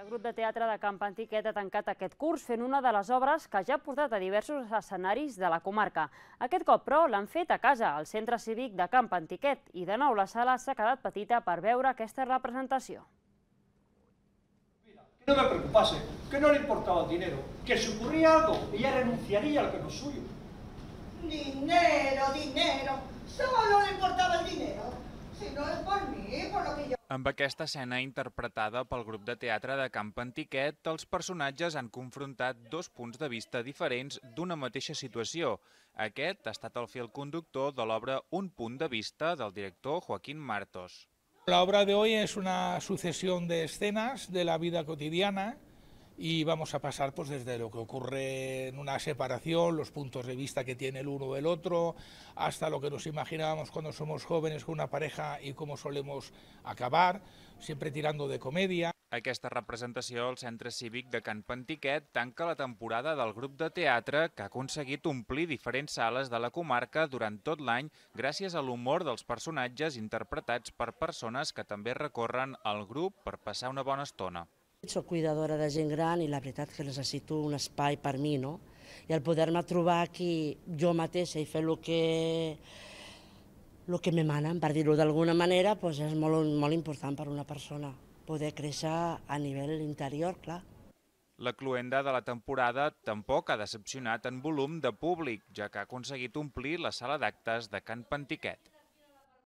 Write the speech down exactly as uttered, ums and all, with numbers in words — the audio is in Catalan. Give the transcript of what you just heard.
El grup de teatre de Can Pantiquet ha tancat aquest curs fent una de les obres que ja ha portat a diversos escenaris de la comarca. Aquest cop, però, l'han fet a casa, al centre cívic de Can Pantiquet, i de nou la sala s'ha quedat petita per veure aquesta representació. Que no me preocupase, que no le importaba el dinero, que si ocurría algo, ella renunciaría a lo que no es suyo. Dinero, dinero, solo le importaba el dinero. Si no es por mí, por lo que yo... Amb aquesta escena interpretada pel grup de teatre de Can Pantiquet, els personatges han confrontat dos punts de vista diferents d'una mateixa situació. Aquest ha estat el fil conductor de l'obra Un punt de vista del director Joaquín Martos. La obra de hoy es una sucesión de escenas de la vida cotidiana y vamos a pasar pues desde lo que ocurre en una separación, los puntos de vista que tiene el uno o el otro, hasta lo que nos imaginábamos cuando somos jóvenes con una pareja y cómo solemos acabar, siempre tirando de comedia. Aquesta representació al Centre Cívic de Can Pantiquet tanca la temporada del grup de teatre que ha aconseguit omplir diferents sales de la comarca durant tot l'any gràcies a l'humor dels personatges interpretats per persones que també recorren al grup per passar una bona estona. Soc cuidadora de gent gran i la veritat que necessito un espai per mi, no? I el poder-me trobar aquí jo mateixa i fer el que, el que m'emanen, per dir-ho d'alguna manera, doncs és molt, molt important per una persona, poder créixer a nivell interior, clar. La cloenda de la temporada tampoc ha decepcionat en volum de públic, ja que ha aconseguit omplir la sala d'actes de Can Pantiquet.